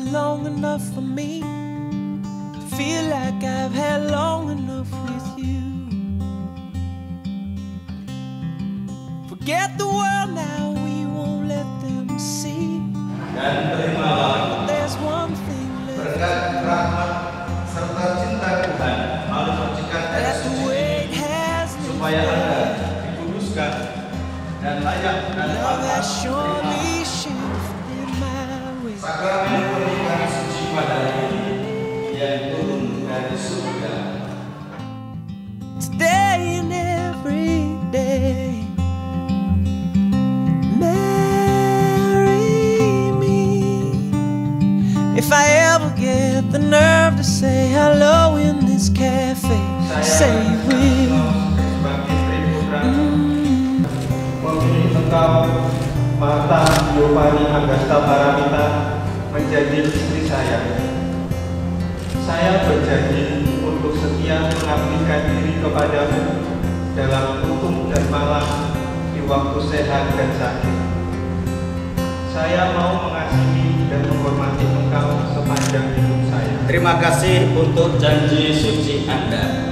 long enough for me to feel like I've had long enough with you. Forget the world now, we won't let them see. Dan terimalah There's one thing left. berkat rahmat serta cinta Tuhan melalui percikan air That's the suci way it has supaya Anda dikuduskan dan layak dan love pantas has menerima surely shifted my way. sakramen pernikahan suci pada hari ini yang turun dari surga. Today and every day, marry me. If I ever get the nerve to say hello in this cafe, say you will. Sebagai istri putra memilih engkau Martha Giovanni Agasta Paramita menjadi istri saya. Saya berjanji untuk setia mengabdikan diri kepadamu dalam untung dan malam di waktu sehat dan sakit. Saya mau mengasihi dan menghormati engkau sepanjang hidup saya. Terima kasih untuk janji suci Anda.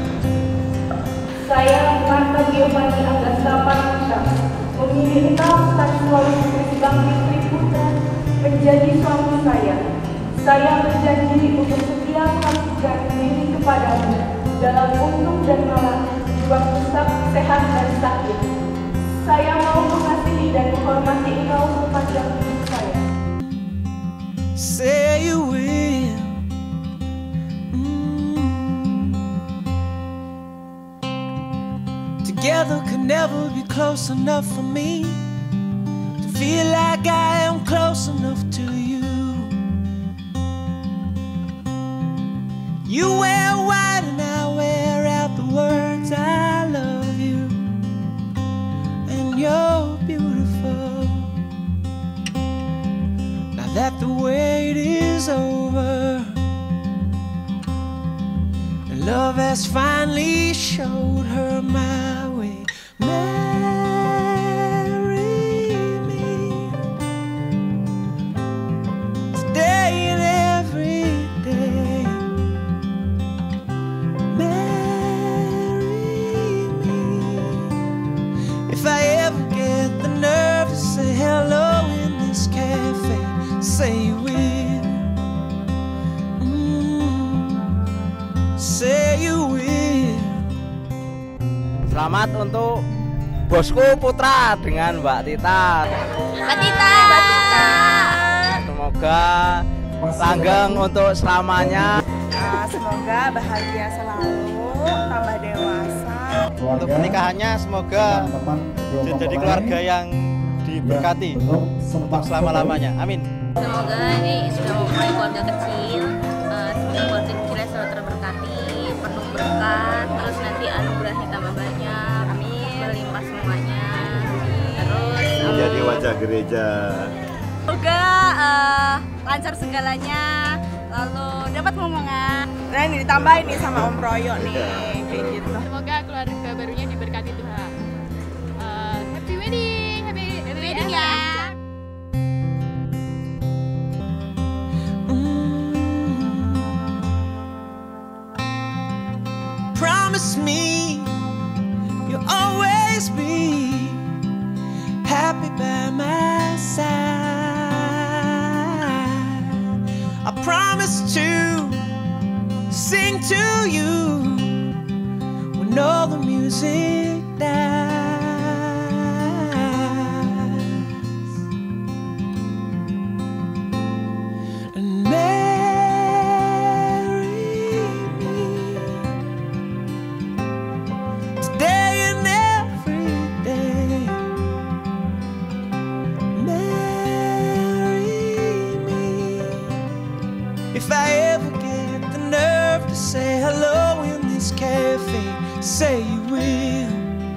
Saya, Martha Giovanni Agasta Paramita, memilih engkau Stanislaus Krisbangkit Triputra menjadi suami saya. Saya berjanji untuk setia mengabdikan diri kepadamu dalam untung dan malam di waktu sehat dan sakit. Saya mau mengasihi dan menghormati engkau sepanjang hidup saya. Say you will. Together could never be close enough for me to feel like I am close enough to you. You wear white and I wear out the words I love you, and you're beautiful. Now that the wait is over, and love has finally showed her my way. Marry me today and every day. Marry me. If I ever get the nerve to say hello in this cafe, say you will. Say you will. Selamat untuk bosku Putra dengan Mbak Tita. Mbak Tita. Semoga langgeng untuk selamanya. Semoga bahagia selalu, tambah dewasa. Untuk pernikahannya semoga jadi keluarga yang diberkati untuk selama-lamanya. Amin. Semoga ini sudah memulai keluarga kecil. Semoga keluarga kecilnya selalu terberkati, penuh berkat. Terus nanti anugerahnya tambah banyak. Amin. Berlimpah semuanya. Terus menjadi wajah gereja. semoga lancar segalanya. Lalu dapat ngomongan. Nah ini ditambahin nih sama Om Proyo nih, kayak gitu. Semoga keluarga barunya diberkati Tuhan. Happy wedding, happy wedding ya. Promise me you'll always be happy by my side. I promise to sing to you when all the music dies. And marry me today and every day. Marry me. If I ever get the nerve to say hello in this cafe, say you will.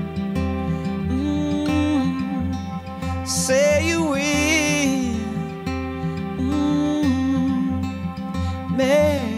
Say you will. Marry